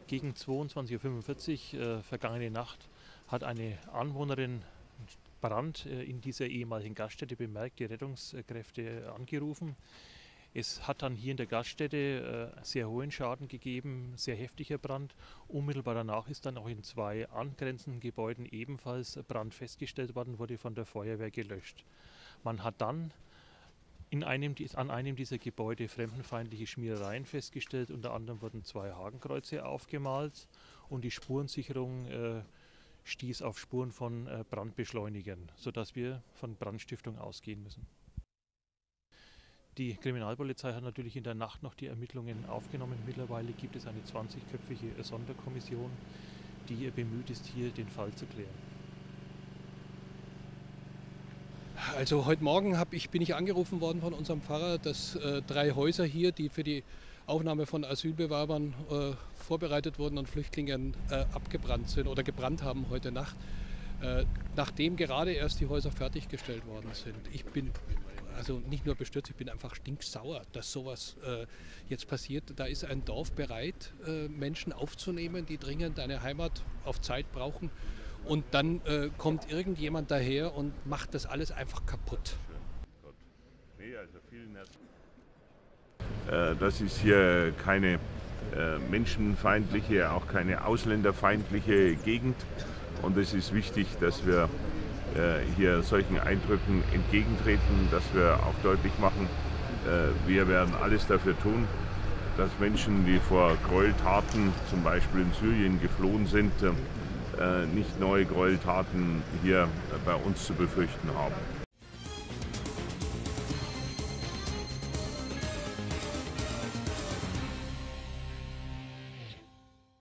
Gegen 22:45 Uhr vergangene Nacht hat eine Anwohnerin Brand in dieser ehemaligen Gaststätte bemerkt, die Rettungskräfte angerufen. Es hat dann hier in der Gaststätte sehr hohen Schaden gegeben, sehr heftiger Brand. Unmittelbar danach ist dann auch in 2 angrenzenden Gebäuden ebenfalls Brand festgestellt worden, wurde von der Feuerwehr gelöscht. Man hat dann an einem dieser Gebäude fremdenfeindliche Schmierereien festgestellt. Unter anderem wurden 2 Hakenkreuze aufgemalt und die Spurensicherung stieß auf Spuren von Brandbeschleunigern, sodass wir von Brandstiftung ausgehen müssen. Die Kriminalpolizei hat natürlich in der Nacht noch die Ermittlungen aufgenommen. Mittlerweile gibt es eine 20-köpfige Sonderkommission, die bemüht ist, hier den Fall zu klären. Also heute Morgen bin ich angerufen worden von unserem Pfarrer, dass 3 Häuser hier, die für die Aufnahme von Asylbewerbern vorbereitet wurden und Flüchtlingen abgebrannt sind oder gebrannt haben heute Nacht, nachdem gerade erst die Häuser fertiggestellt worden sind. Ich bin also nicht nur bestürzt, ich bin einfach stinksauer, dass sowas jetzt passiert. Da ist ein Dorf bereit, Menschen aufzunehmen, die dringend eine Heimat auf Zeit brauchen. Und dann kommt irgendjemand daher und macht das alles einfach kaputt. Das ist hier keine menschenfeindliche, auch keine ausländerfeindliche Gegend. Und es ist wichtig, dass wir hier solchen Eindrücken entgegentreten, dass wir auch deutlich machen, wir werden alles dafür tun, dass Menschen, die vor Gräueltaten zum Beispiel in Syrien geflohen sind, nicht neue Gräueltaten hier bei uns zu befürchten haben.